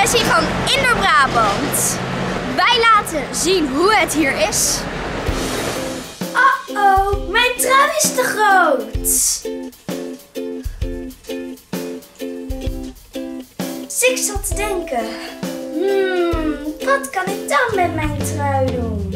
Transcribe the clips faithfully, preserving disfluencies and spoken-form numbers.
is hier gewoon Indoor Brabant. Wij laten zien hoe het hier is. Oh-oh, mijn trui is te groot. Dus ik zat te denken, hmm, wat kan ik dan met mijn trui doen?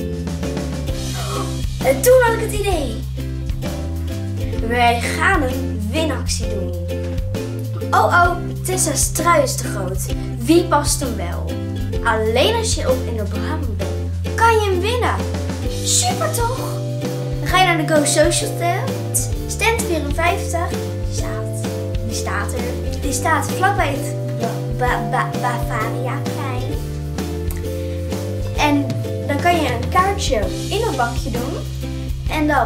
En toen had ik het idee. Wij gaan een winactie doen. Oh oh, Tessa's trui is te groot. Wie past hem wel? Alleen als je op Indoor Brabant bent, kan je hem winnen. Super toch? Dan ga je naar de Go Social stand. Stand vierenvijftig. Die staat, die staat er. Die staat vlakbij het ba ba Bavariaplein. En dan kan je een kaartje in een bakje doen. En dan,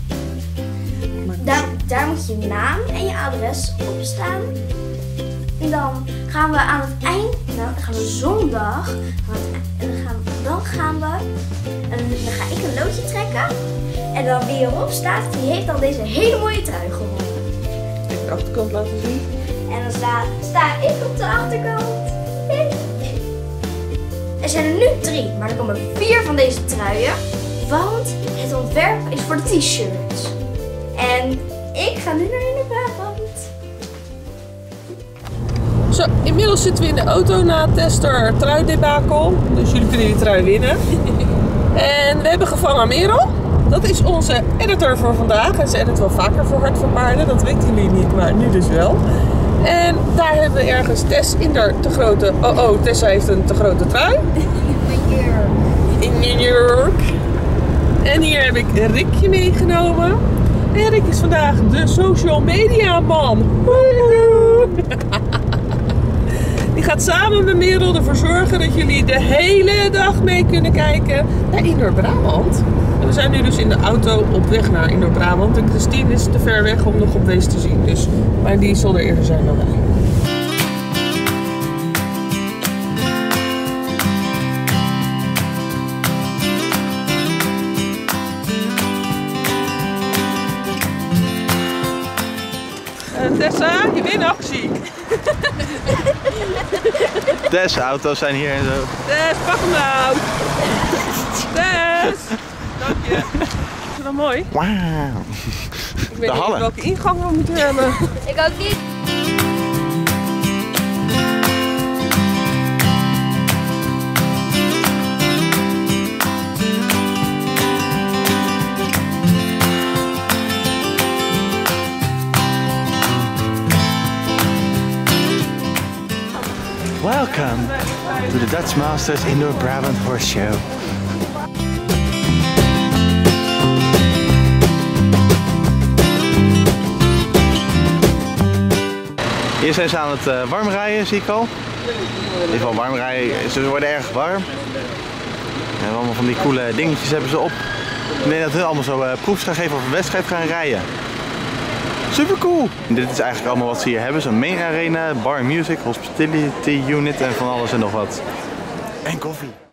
daar, daar moet je naam en je adres op staan. En dan gaan we aan het eind, nou, dan gaan we zondag, en dan gaan, dan gaan we, en dan ga ik een loodje trekken. En dan wie erop staat, die heeft dan deze hele mooie trui gewonnen. Even de achterkant laten zien. En dan sta, sta ik op de achterkant. Er zijn er nu drie, maar er komen vier van deze truien. Want het ontwerp is voor de t-shirts. En ik ga nu naar Indoor Brabant. Zo, inmiddels zitten we in de auto na Tester truidebakel. Dus jullie kunnen die trui winnen. En we hebben gevangen Merel. Dat is onze editor voor vandaag. En ze edit wel vaker voor Hart van Paarden. Dat weten jullie niet, maar nu dus wel. En daar hebben we ergens Tess in de te grote... Oh oh, Tessa heeft een te grote trui. In New York. En hier heb ik Rickje meegenomen. En Rick is vandaag de social media man. Die gaat samen met Merel ervoor zorgen dat jullie de hele dag mee kunnen kijken naar Indoor Brabant. En we zijn nu dus in de auto op weg naar Indoor Brabant. En Christine is te ver weg om nog op Wees te zien. Dus, maar die zal er eerder zijn dan wij. Tessa, je winactie. Tess, auto's zijn hier en zo. Tess, pak hem nou. Tess. Dank je. Is dat mooi? Wauw. Ik weet niet welke ingang we moeten hebben. Ik ook niet. Welcome to the Dutch Masters Indoor Brabant Horse Show. Hier zijn ze aan het uh, warm rijden, zie ik al. In ieder geval warm rijden, ze worden erg warm. En allemaal van die coole dingetjes hebben ze op. Ik denk dat hun allemaal zo uh, proefs gaan geven of een wedstrijd gaan rijden. Super cool! En dit is eigenlijk allemaal wat ze hier hebben. Zo'n main arena, bar music, hospitality unit en van alles en nog wat. En koffie.